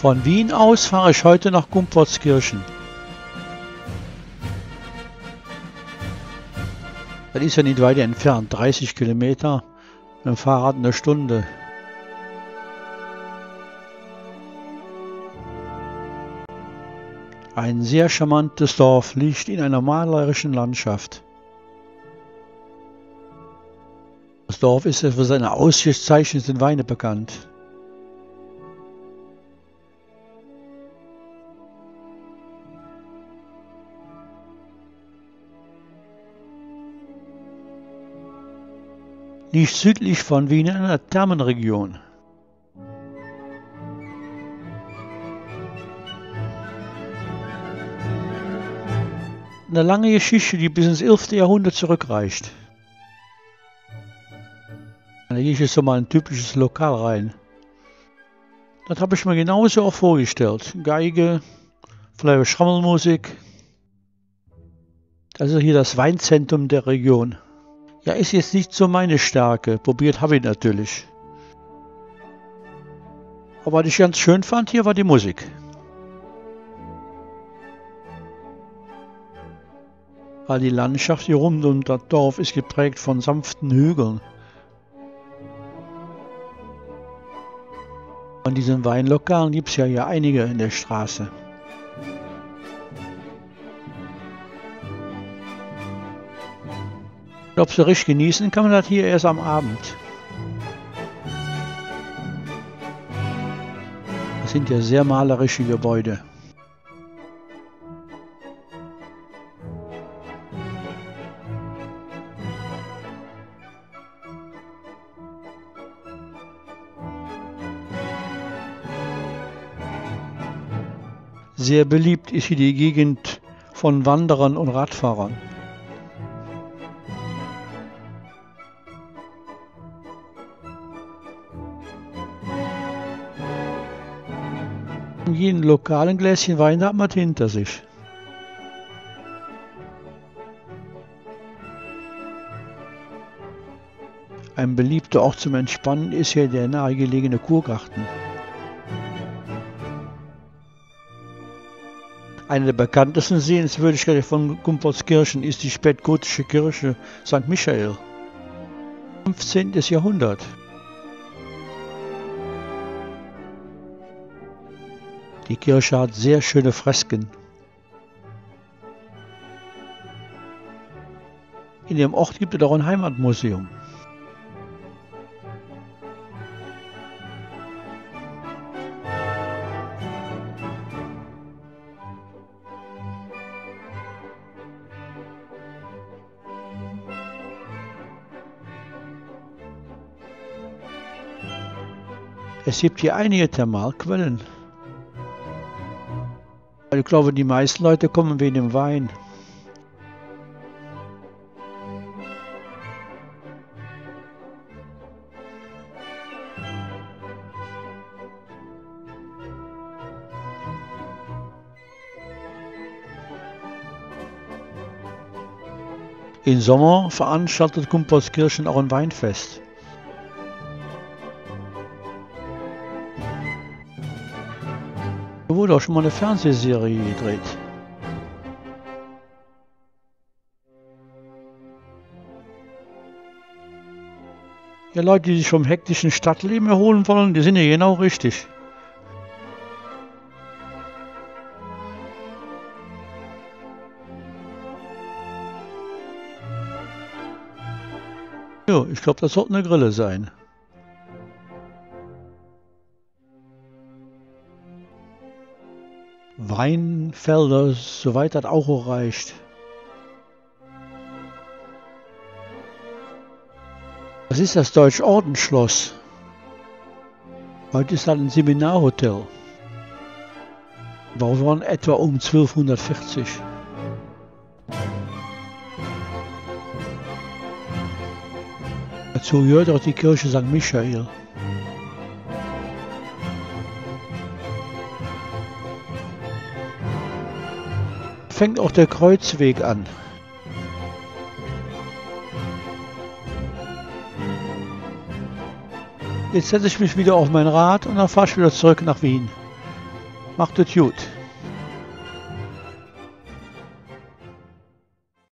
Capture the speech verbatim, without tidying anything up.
Von Wien aus fahre ich heute nach Gumpoldskirchen. Das ist ja nicht weit entfernt, dreißig Kilometer, mit dem Fahrrad eine Stunde. Ein sehr charmantes Dorf liegt in einer malerischen Landschaft. Das Dorf ist für seine ausgezeichneten Weine bekannt. Liegt südlich von Wien in einer Thermenregion. Eine lange Geschichte, die bis ins elfte Jahrhundert zurückreicht. Da gehe ich jetzt so mal ein typisches Lokal rein. Das habe ich mir genauso auch vorgestellt. Geige, vielleicht Schrammelmusik. Das ist hier das Weinzentrum der Region. Ja, ist jetzt nicht so meine Stärke. Probiert habe ich natürlich. Aber was ich ganz schön fand hier war die Musik. Weil die Landschaft hier rund um das Dorf ist geprägt von sanften Hügeln. Von diesen Weinlokalen gibt es ja hier einige in der Straße. Ich glaube, so richtig genießen kann man das hier erst am Abend. Das sind ja sehr malerische Gebäude. Sehr beliebt ist hier die Gegend von Wanderern und Radfahrern. Jeden lokalen Gläschen Wein hat man hinter sich. Ein beliebter Ort zum Entspannen ist hier der nahegelegene Kurgarten. Eine der bekanntesten Sehenswürdigkeiten von Gumpoldskirchen ist die spätgotische Kirche Sankt Michael. fünfzehnten Jahrhundert. Die Kirche hat sehr schöne Fresken. In dem Ort gibt es auch ein Heimatmuseum. Es gibt hier einige Thermalquellen. Ich glaube, die meisten Leute kommen wegen dem Wein. Im Sommer veranstaltet Gumpoldskirchen auch ein Weinfest. Da wurde auch schon mal eine Fernsehserie gedreht. Ja, Leute, die sich vom hektischen Stadtleben erholen wollen, die sind ja genau richtig. Ja, ich glaube, das sollte eine Grille sein. Weinfelder, soweit das auch reicht. Das ist das Deutsche Ordensschloss. Heute ist das ein Seminarhotel. Bau waren etwa um zwölfhundertvierzig. Dazu gehört auch die Kirche Sankt Michael. Fängt auch der Kreuzweg an. Jetzt setze ich mich wieder auf mein Rad und dann fahre ich wieder zurück nach Wien. Macht es gut.